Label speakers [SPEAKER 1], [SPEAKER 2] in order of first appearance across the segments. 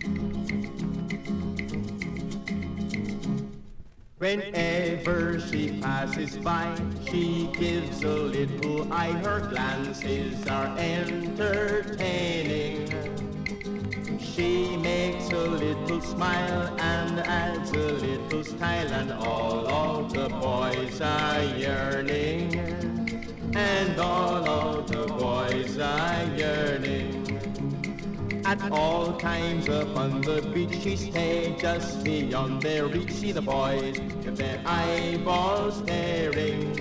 [SPEAKER 1] Whenever she passes by, she gives a little eye. Her glances are entertaining. She makes a little smile and adds a little style, and all of the boys are yearning. And all of the boys are yearning. At all times upon the beach she stays just beyond their reach. See the boys with their eyeballs staring.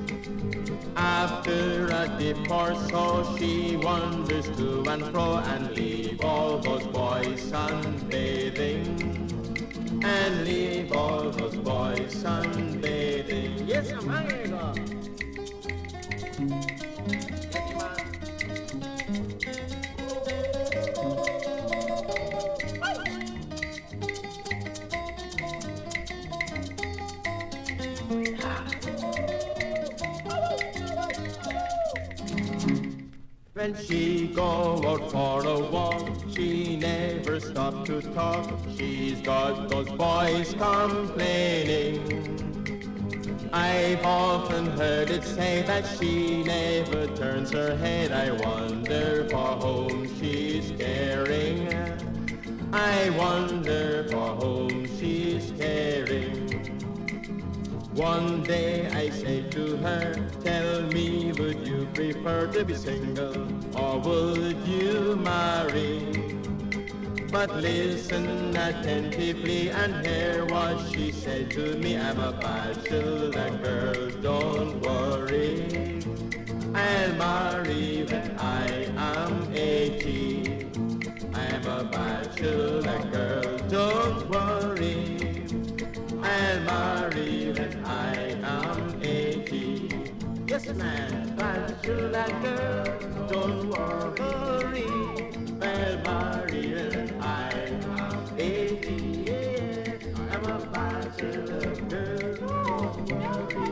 [SPEAKER 1] After a dip or so she wanders to and fro and leave all those boys sunbathing. And leave all those boys sunbathing. Yes, I'm hungry. When she go out for a walk, she never stop to talk. She's got those boys complaining. I've often heard it say that she never turns her head. I wonder for whom she's caring. I wonder for whom she's caring. One day I say to her, tell me, would you prefer to be single or would you marry? But listen attentively and hear what she said to me. I'm a bachelor girl, don't worry. I'll marry when I am 80. I'm a bachelor girl, don't worry. I'll marry when I am 80. Yes, man, bachelor girl, don't worry. I'll marry when I am 80. Yeah, I'm a bachelor girl, don't worry.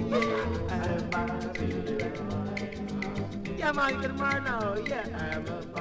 [SPEAKER 1] Yeah, I'll marry when I am 80. Yeah, man, good morning now. Yeah, I'm a